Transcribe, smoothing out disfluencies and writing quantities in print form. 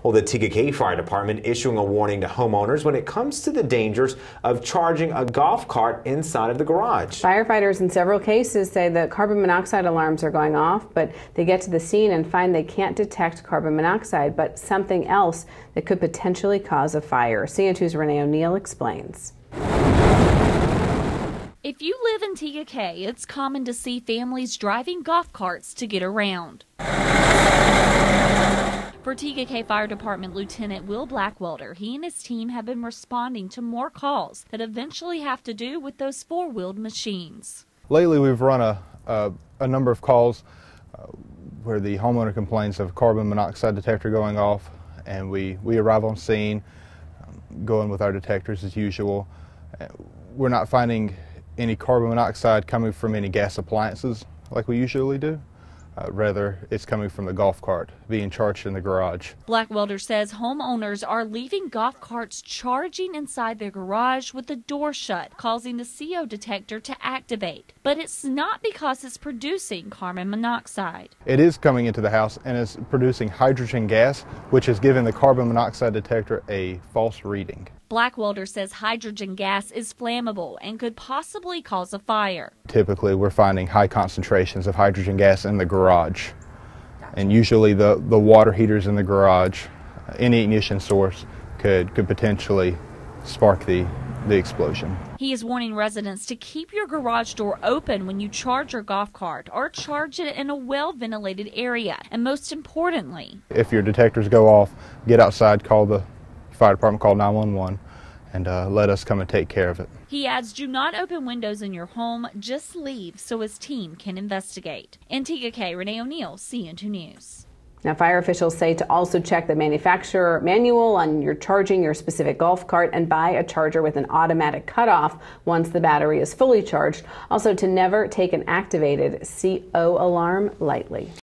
Well, the Tega Cay Fire Department issuing a warning to homeowners when it comes to the dangers of charging a golf cart inside of the garage. Firefighters in several cases say that carbon monoxide alarms are going off, but they get to the scene and find they can't detect carbon monoxide, but something else that could potentially cause a fire. CN2's Renee O'Neill explains. If you live in Tega Cay, it's common to see families driving golf carts to get around. For Tega Cay Fire Department Lieutenant Will Blackwelder, he and his team have been responding to more calls that eventually have to do with those four-wheeled machines. Lately we've run a number of calls where the homeowner complains of carbon monoxide detector going off, and we arrive on scene, going with our detectors as usual. We're not finding any carbon monoxide coming from any gas appliances like we usually do. Rather, it's coming from the golf cart being charged in the garage. Blackwelder says homeowners are leaving golf carts charging inside their garage with the door shut, causing the CO detector to activate. But it's not because it's producing carbon monoxide. It is coming into the house and is producing hydrogen gas, which is giving the carbon monoxide detector a false reading. Blackwelder says hydrogen gas is flammable and could possibly cause a fire. Typically, we're finding high concentrations of hydrogen gas in the garage. And usually the water heaters in the garage, any ignition source could potentially spark the explosion. He is warning residents to keep your garage door open when you charge your golf cart or charge it in a well-ventilated area. And most importantly, if your detectors go off, get outside, call the fire department, call 911, and let us come and take care of it. He adds, do not open windows in your home, just leave so his team can investigate. In Tega Cay, Renee O'Neill, CN2 News. Now, fire officials say to also check the manufacturer manual on your charging your specific golf cart and buy a charger with an automatic cutoff once the battery is fully charged. Also, to never take an activated CO alarm lightly.